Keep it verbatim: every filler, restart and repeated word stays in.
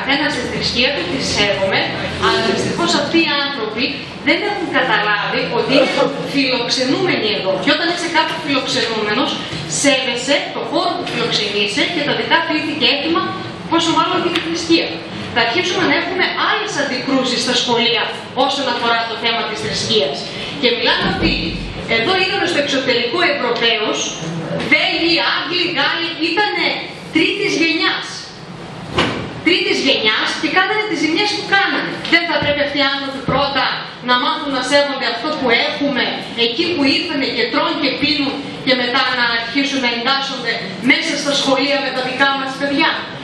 καθένα στη θρησκεία του, τη σέβομαι, αλλά δυστυχώς αυτοί οι άνθρωποι δεν έχουν καταλάβει ότι είναι φιλοξενούμενοι εδώ. Και όταν είσαι κάπου φιλοξενούμενος, σέβεσαι το χώρο που φιλοξενείσαι και τα δικά του ήθη και έθιμα, πόσο μάλλον και τη θρησκεία. Θα αρχίσουμε να έχουμε άλλες αντικρούσεις στα σχολεία όσον αφορά το θέμα της θρησκείας. Και μιλάμε ότι εδώ είδαμε στο εξωτερικό Ευρωπαίους, Βέλγοι, Άγγλοι, Γάλλοι, ήταν τρίτης γενιάς. Τρίτης γενιάς και κάνανε τις ζημιές που κάνανε. Δεν θα πρέπει αυτοί οι άνθρωποι πρώτα να μάθουν να σέβονται αυτό που έχουμε, εκεί που ήρθανε και τρώνε και πίνουν, και μετά να αρχίσουν να εντάσσονται μέσα στα σχολεία με τα δικά μας παιδιά.